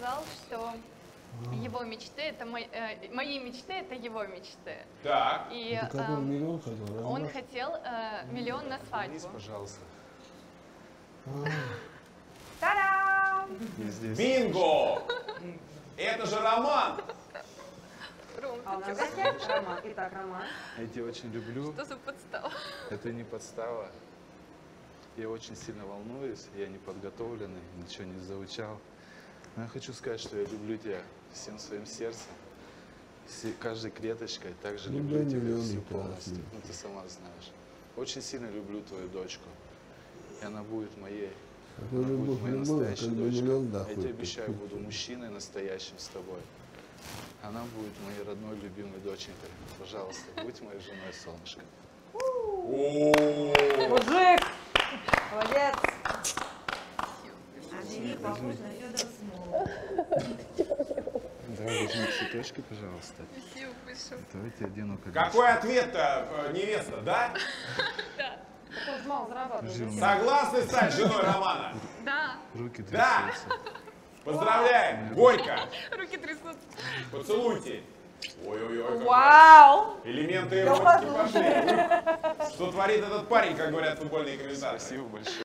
сказал, что его мечты это мои мечты это его мечты. Так. И миллион хотел, он хотел миллион на свадьбу. Пожалуйста. Та-дам! Бинго! Это же Роман! А у нас опять Роман. Итак, Роман. Я тебя очень люблю. Что за подстава? Это не подстава. Я очень сильно волнуюсь, я не подготовленный, ничего не заучал. Но я хочу сказать, что я люблю тебя всем своим сердцем, каждой клеточкой, также люблю тебя всю полностью. Ну, ты сама знаешь. Очень сильно люблю твою дочку. И она будет моей. Она будет моей настоящей дочкой. Я тебе обещаю, буду мужчиной настоящим с тобой. Она будет моей родной, любимой доченькой. Пожалуйста, будь моей женой, солнышко. Мужик! Молодец! Давай возьми цветочки, пожалуйста. Спасибо большое. Давайте одену колечко. Какой ответ-то, невеста, да? Да. Он мало зарабатывает. Согласны стать женой Романа? Да. Руки Да. трясутся. Поздравляем! Горько! Руки трясутся. Поцелуйте! Ой-ой-ой, Вау! элементы эротики пошли. Что творит этот парень, как говорят футбольные комментаторы? Спасибо большое.